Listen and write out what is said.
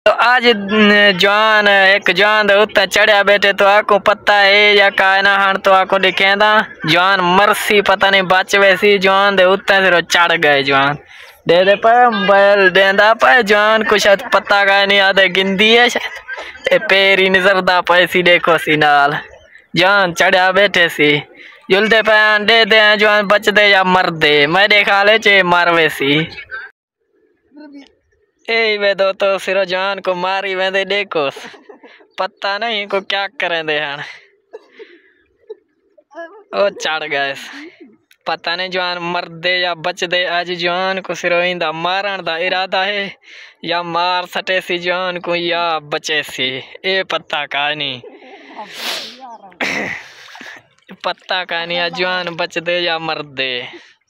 तो आज जवान एक जवान उत्ता चढ़िया बैठे तो आको पता है या कायना हाण तो आको दिखेंदा जवान मरसी पता नहीं बच वैसी जवान दे उत्ता से चढ़ गए जवान दे पर बैल देंदा पर जवान कुछ पता का नहीं आदे गिंदी है शायद पैर ही नजरदा पैसी देखो सी नाल जवान चढ़िया बैठे सी जुलते पे दे दे जवान बच दे या मर दे मैं देखा ले चे मार वैसी ए वे दो तो सिरो जवान को मारी वेंदे देखो पता नहीं को क्या करेंदे हन ओ चढ़ गए पता नहीं जवान मर दे या बच दे आज जवान को सिरो इंदा मारन दा इरादा है या मार सटे सी जवान को या बचे सी ए पता का नहीं पता का नहीं जवान बच दे या मर दे।